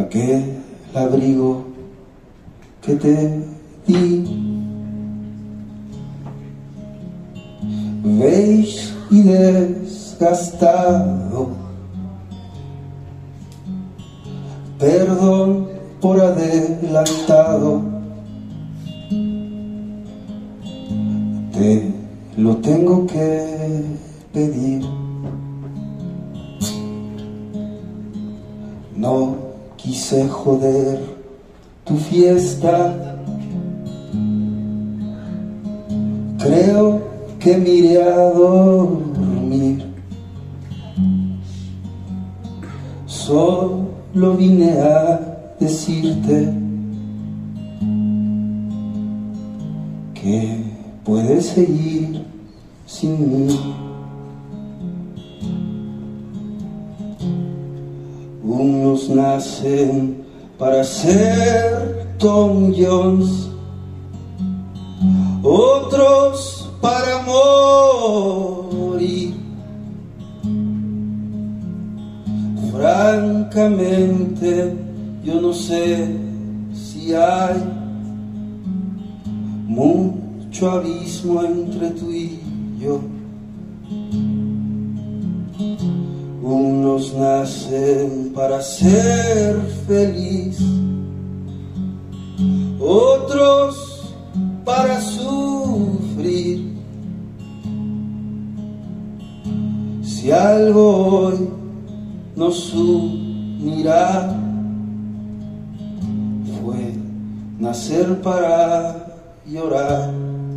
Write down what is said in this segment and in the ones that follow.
aquel abrigo que te di, beige y desgastado. Perdón por adelantado, te lo tengo que pedir. No quise joder tu fiesta, creo que me iré a dormir. Solo vine a decirte que puedes seguir sin mí. Unos nacen para ser Tom Jones, otros para morir. Francamente, yo no sé si hay mucho abismo entre tú y yo. Unos nacen para ser feliz, otros para sufrir. Si algo hoy nos unirá, fue nacer para llorar.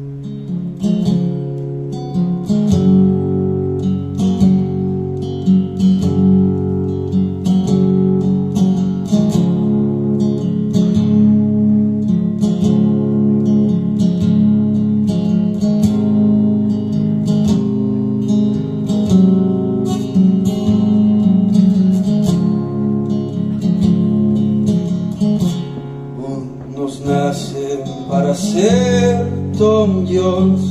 Unos nacen para ser Tom Jones,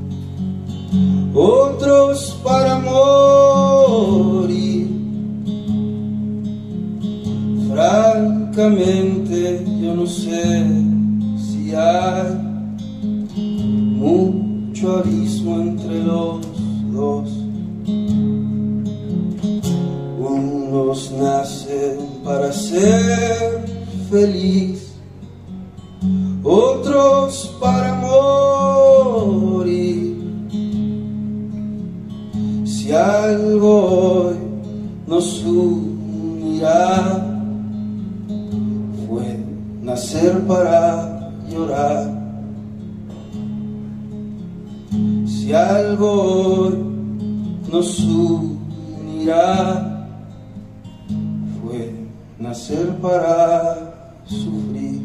otros para morir. Francamente, yo no sé si hay mucho abismo entre los dos. Unos nacen para ser feliz, otros para morir. Si algo hoy nos unirá, fue nacer para llorar. Si algo hoy nos unirá, fue nacer para sufrir.